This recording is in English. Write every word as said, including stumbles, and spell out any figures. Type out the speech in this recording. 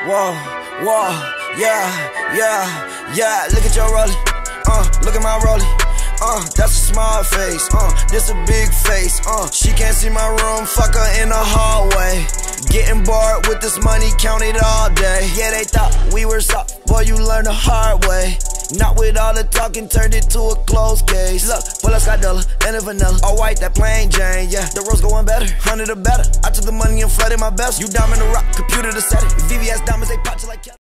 Whoa, whoa, yeah, yeah, yeah. Look at your rollie, uh, look at my rollie, uh, that's a small face, uh, this a big face, uh. She can't see my room, fuck her in the hallway. Getting bored with this money, count it all day. Yeah, they thought we were soft, boy, you learn the hard way. Not with all the talking, turned it to a closed case. Look, pull up Scotella and a vanilla, all white, that plain Jane, yeah. The rose going better, hundred or better. I took the money and flooded my best. You diamond the rock, computer to set it. V V S diamonds, they pop you like